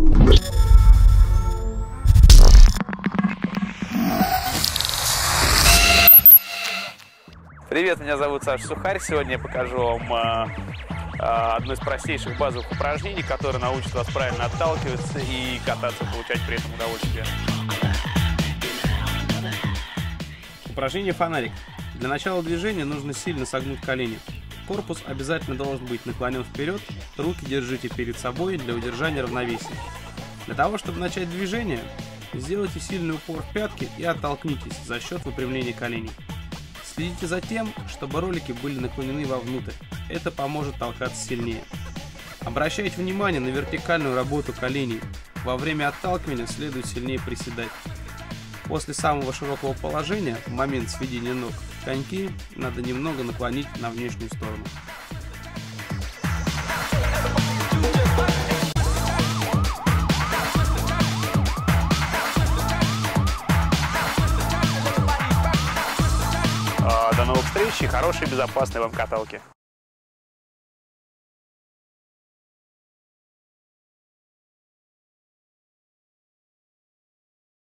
Привет, меня зовут Саша Сухарь. Сегодня я покажу вам одно из простейших базовых упражнений, которое научит вас правильно отталкиваться и кататься, получать при этом удовольствие. Упражнение «Фонарик». Для начала движения нужно сильно согнуть колени. Корпус обязательно должен быть наклонен вперед, руки держите перед собой для удержания равновесия. Для того, чтобы начать движение, сделайте сильный упор в пятки и оттолкнитесь за счет выпрямления коленей. Следите за тем, чтобы ролики были наклонены вовнутрь. Это поможет толкаться сильнее. Обращайте внимание на вертикальную работу коленей. Во время отталкивания следует сильнее приседать. После самого широкого положения, в момент сведения ног, коньки надо немного наклонить на внешнюю сторону. До новых встреч и хорошей безопасной вам каталки!